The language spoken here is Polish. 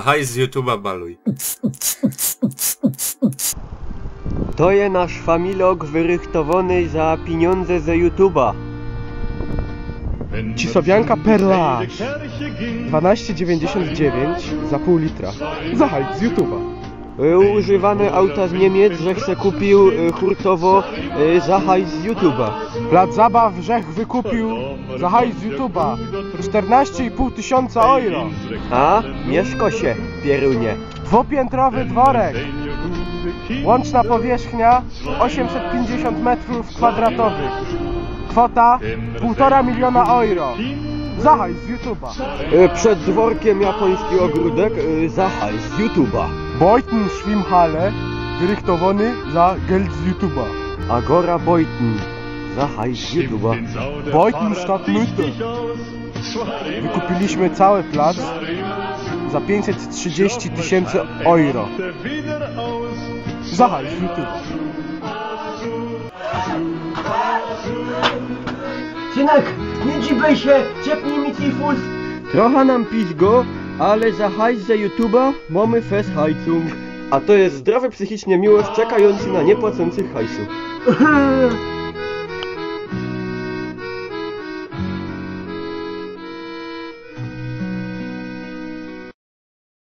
Za hajs z YouTube'a baluj. To jest nasz familog wyrychtowany za pieniądze ze YouTube'a. Cisowianka Perla 12,99 za pół litra. Za hajs z YouTube'a. Używane auta z Niemiec, żech se kupił hurtowo za hajs z YouTube'a. Plac zabaw żech wykupił za hajs z YouTube'a 14,5 tysiąca euro. A? Mieszko się, pierunie. Dwupiętrowy dworek. Łączna powierzchnia 850 metrów kwadratowych. Kwota 1,5 miliona euro. Za hajs z YouTube'a. Przed dworkiem japoński ogródek za hajs z YouTube'a. Beuthen Schwimmhalle wyrychtowany za geld z YouTube'a. Agora Beuthen za hajs z YouTube'a. Beuthen Stadtmitte. Wykupiliśmy cały plac za 530 tysięcy euro. Za hajs z YouTube'a. Synek, nie dziwaj się, ciepnij mi tifus. Trochę nam pizgo, ale za hajs za YouTube'a mamy fest hajcung. A to jest zdrowy psychicznie miłość czekający na niepłacących hajsu.